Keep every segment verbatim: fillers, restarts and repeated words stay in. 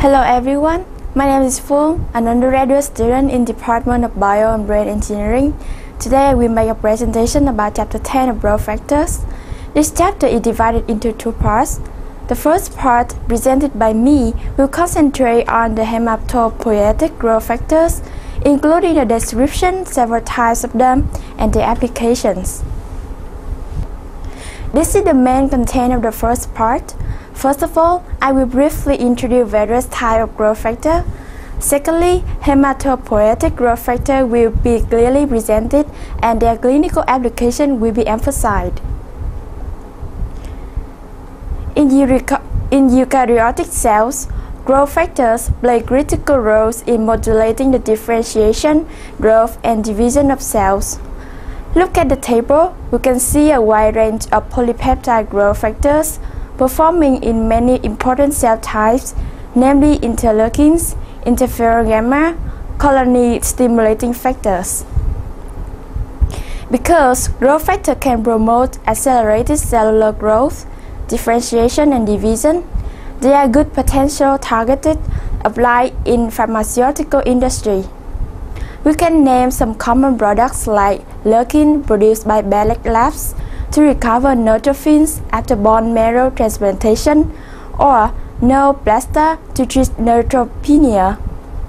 Hello everyone, my name is Phuong, an undergraduate student in Department of Bio and Brain Engineering. Today I will make a presentation about Chapter ten of Growth Factors. This chapter is divided into two parts. The first part, presented by me, will concentrate on the hematopoietic growth factors, including the description, several types of them, and their applications. This is the main content of the first part. First of all, I will briefly introduce various types of growth factor. Secondly, hematopoietic growth factor will be clearly presented and their clinical application will be emphasized. In, in eukaryotic cells, growth factors play critical roles in modulating the differentiation, growth, and division of cells. Look at the table. You can see a wide range of polypeptide growth factors performing in many important cell types, namely interleukins, interferon gamma, colony-stimulating factors. Because growth factor can promote accelerated cellular growth, differentiation, and division, they are good potential targeted applied in pharmaceutical industry. We can name some common products like leukin produced by Belek Labs to recover neutrophils after bone marrow transplantation, or Neoplasta to treat neutropenia.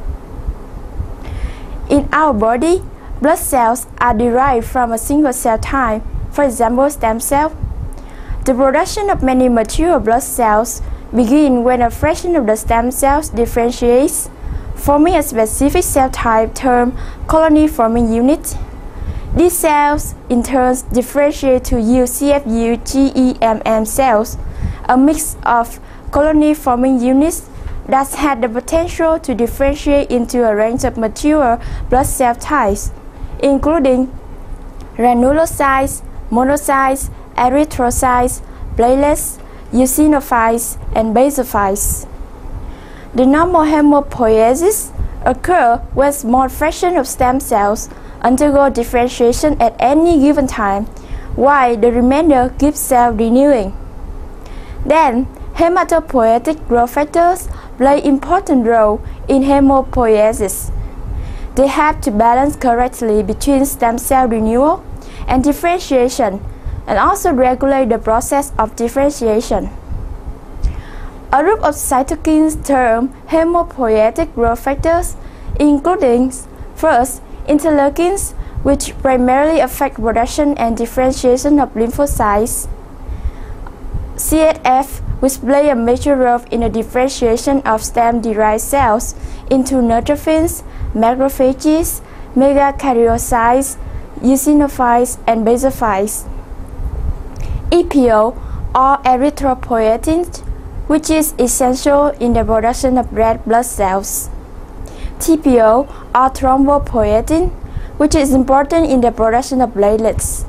In our body, blood cells are derived from a single cell type, for example stem cell. The production of many mature blood cells begins when a fraction of the stem cells differentiates, forming a specific cell type termed colony-forming unit. These cells in turn differentiate to yield C F U G E M M cells, a mix of colony-forming units that had the potential to differentiate into a range of mature blood cell types, including granulocytes, monocytes, erythrocytes, platelets, eosinophils, and basophils. The normal hematopoiesis occurs when small fraction of stem cells undergo differentiation at any given time, while the remainder keeps cell renewing. Then, hematopoietic growth factors play important role in hematopoiesis. They have to balance correctly between stem cell renewal and differentiation, and also regulate the process of differentiation. A group of cytokines termed hematopoietic growth factors, including first, interleukins, which primarily affect production and differentiation of lymphocytes, C S F, which play a major role in the differentiation of stem-derived cells into neutrophils, macrophages, megakaryocytes, eosinophils, and basophils, E P O, or erythropoietin, which is essential in the production of red blood cells, T P O, or thrombopoietin, which is important in the production of platelets.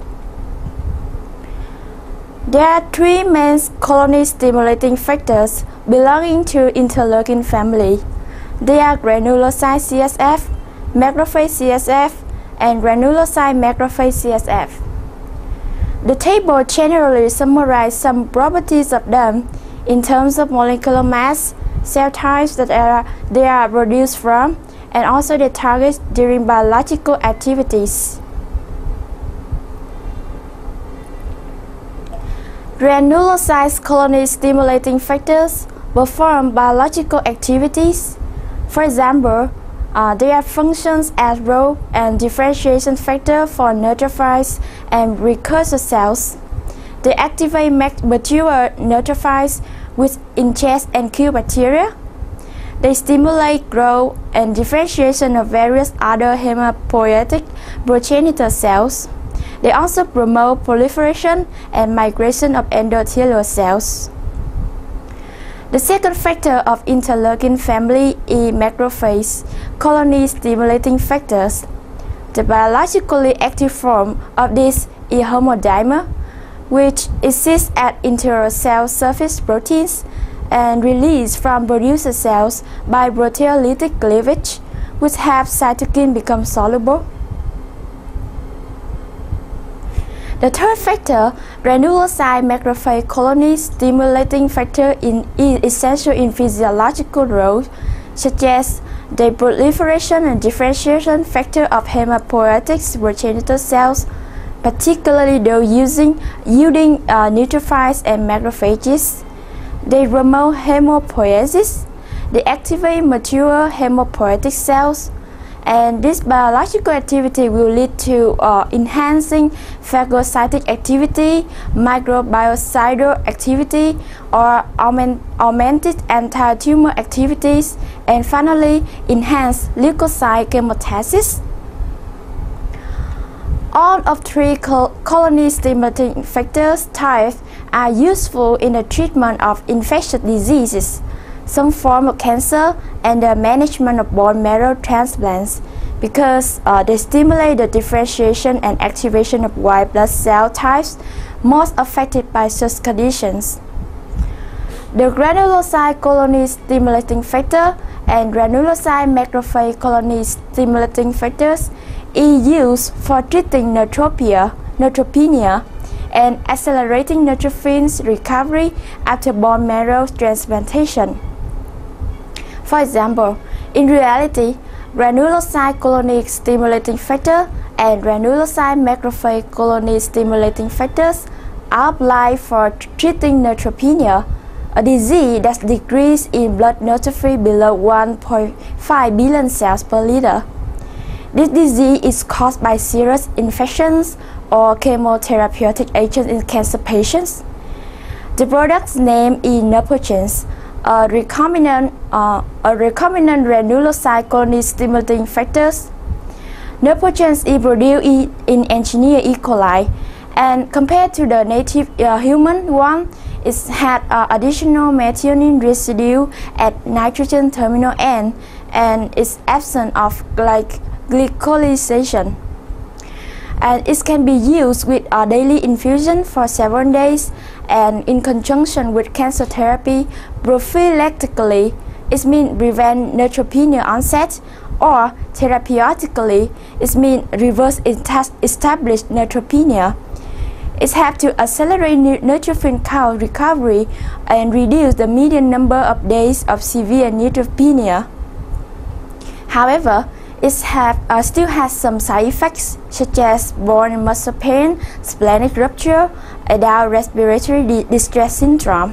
There are three main colony-stimulating factors belonging to interleukin family. They are granulocyte C S F, macrophage C S F, and granulocyte macrophage C S F. The table generally summarizes some properties of them in terms of molecular mass, cell types that are, they are produced from, and also their targets during biological activities. Granulocyte colony-stimulating factors perform biological activities. For example, uh, they are functions as growth and differentiation factor for neutrophils and precursor cells. They activate mature neutrophils which ingest and kill bacteria. They stimulate growth and differentiation of various other hematopoietic progenitor cells. They also promote proliferation and migration of endothelial cells. The second factor of interleukin family is macrophage colony-stimulating factors. The biologically active form of this is homodimer, which exists at intracell surface proteins and released from producer cells by proteolytic cleavage, which have cytokine become soluble. The third factor, granulocyte macrophage colony stimulating factor, in, is essential in physiological roles such as the proliferation and differentiation factor of hematopoietic progenitor cells, particularly those using, yielding uh, neutrophils and macrophages. They promote hemopoiesis. They activate mature hematopoietic cells, and this biological activity will lead to uh, enhancing phagocytic activity, microbiocidal activity, or augment, augmented anti-tumor activities, and finally enhance leukocyte chemotaxis. All of three col colony stimulating factors types are useful in the treatment of infectious diseases, some form of cancer, and the management of bone marrow transplants, because uh, they stimulate the differentiation and activation of white blood cell types most affected by such conditions. The granulocyte colony stimulating factor and granulocyte macrophage colony stimulating factors is used for treating neutropenia, neutropenia and accelerating neutrophils recovery after bone marrow transplantation. For example, in reality, granulocyte colony stimulating factor and granulocyte macrophage colony stimulating factors are applied for treating neutropenia, a disease that decreases in blood neutrophil below one point five billion cells per liter. This disease is caused by serious infections or chemotherapeutic agents in cancer patients. The product's name is Neupogens, a recombinant, uh, a recombinant granulocyte colony stimulating factors. Neupogens is produced in, in engineered E. coli, and compared to the native uh, human one, it had uh, additional methionine residue at nitrogen terminal end and is absent of glyc glycosylation. And it can be used with a daily infusion for several days, and in conjunction with cancer therapy prophylactically. It means prevent neutropenia onset, or therapeutically, it means reverse established neutropenia. It helps to accelerate neutrophil count recovery and reduce the median number of days of severe neutropenia. However, it have, uh, still has some side effects such as bone and muscle pain, splenic rupture, adult respiratory di distress syndrome.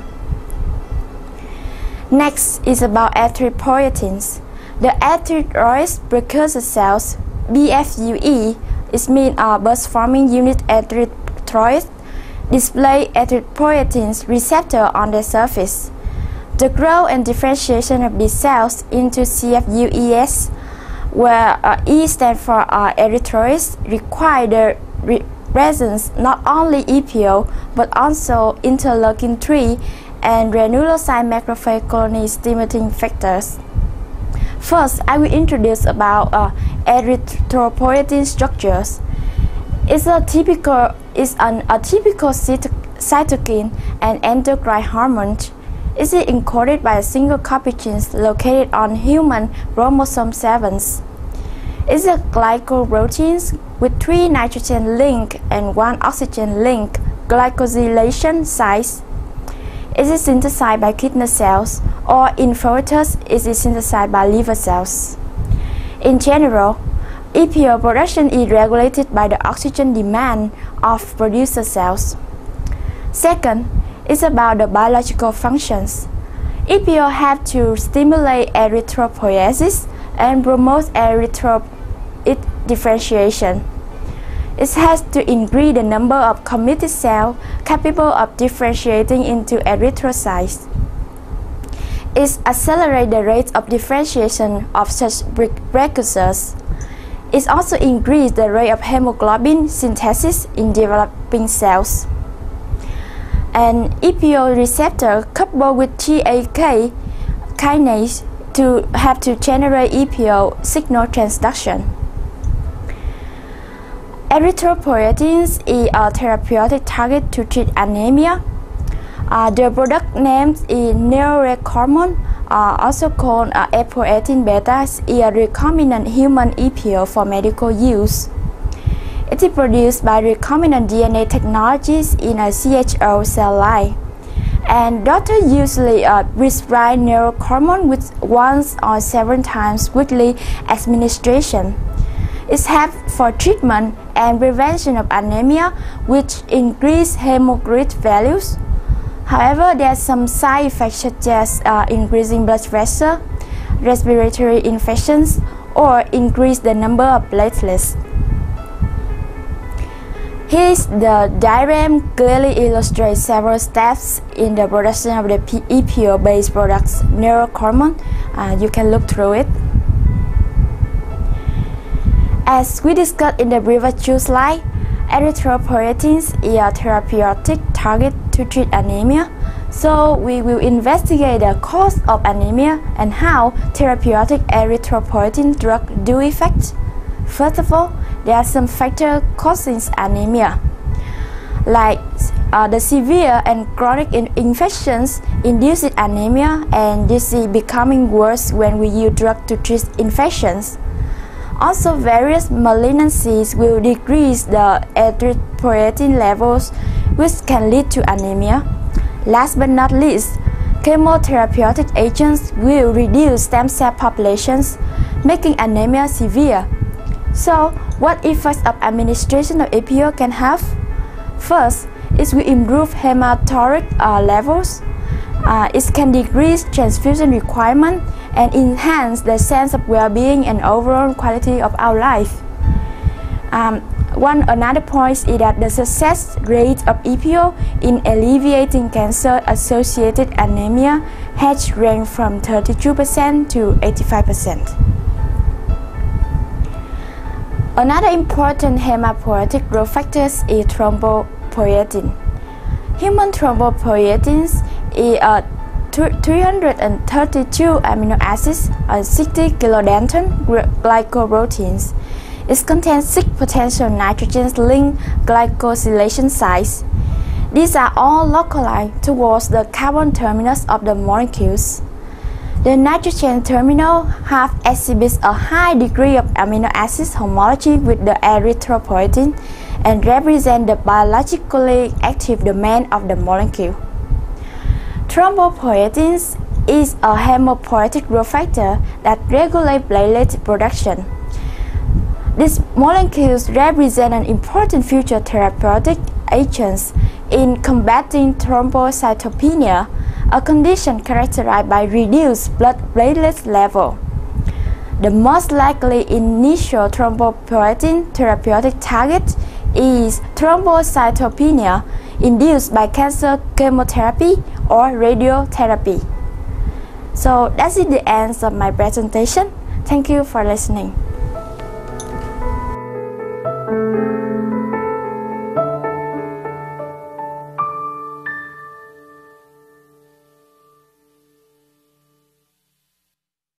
Next is about erythropoietins. The erythroid precursor cells, B F U E, is mean uh, burst-forming unit erythroid, display erythropoietins receptor on their surface. The growth and differentiation of these cells into C F U E S, where uh, E stands for uh, erythroids, require the re presence not only E P O but also interleukin three and granulocyte macrophage colony stimulating factors. First, I will introduce about uh, erythropoietin structures. It's a typical, it's an atypical cytokine and endocrine hormone. It is encoded by a single copy gene located on human chromosome seven. It is a glycoprotein with three nitrogen link and one oxygen link glycosylation sites. It is synthesized by kidney cells, or in foetus, it is synthesized by liver cells. In general, E P O production is regulated by the oxygen demand of producer cells. Second, it's about the biological functions. E P O have to stimulate erythropoiesis and promote erythroid differentiation. It has to increase the number of committed cells capable of differentiating into erythrocytes. It accelerates the rate of differentiation of such precursors. It also increases the rate of hemoglobin synthesis in developing cells. An E P O receptor coupled with T A K kinase to have to generate E P O signal transduction. Erythropoietins is a therapeutic target to treat anemia. Uh, the product name is neurorecordmon, uh, also called uh, apoetin beta, is a recombinant human E P O for medical use. It is produced by recombinant D N A technologies in a C H O cell line. And doctors usually uh, prescribe neurohormone with once or several times weekly administration. It's helpful for treatment and prevention of anemia, which increase hemoglobin values. However, there are some side effects such as uh, increasing blood pressure, respiratory infections, or increase the number of platelets. Here, the diagram clearly illustrates several steps in the production of the E P O-based products, neurohormone. Uh, you can look through it. As we discussed in the previous two slides, erythropoietins is a therapeutic target to treat anemia. So we will investigate the cause of anemia and how therapeutic erythropoietin drugs do effect. First of all, there are some factors causing anemia, like uh, the severe and chronic in infections induce anemia, and this is becoming worse when we use drugs to treat infections. Also, various malignancies will decrease the erythropoietin levels, which can lead to anemia. Last but not least, chemotherapeutic agents will reduce stem cell populations, making anemia severe. So, what effects of administration of E P O can have? First, it will improve hematopoietic uh, levels. Uh, it can decrease transfusion requirement and enhance the sense of well-being and overall quality of our life. Um, one another point is that the success rate of E P O in alleviating cancer-associated anemia has ranged from thirty-two percent to eighty-five percent. Another important hematopoietic growth factor is thrombopoietin. Human thrombopoietins is a three hundred thirty-two amino acids and sixty kilodalton glycoproteins. It contains six potential nitrogen-linked glycosylation sites. These are all localized towards the carbon terminus of the molecules. The nitrogen terminal half exhibits a high degree of amino acid homology with the erythropoietin and represent the biologically active domain of the molecule. Thrombopoietins is a hematopoietic growth factor that regulates platelet production. These molecules represent an important future therapeutic agents in combating thrombocytopenia, a condition characterized by reduced blood platelet level. The most likely initial thrombopoietin therapeutic target is thrombocytopenia induced by cancer chemotherapy or radiotherapy. So that's the end of my presentation. Thank you for listening.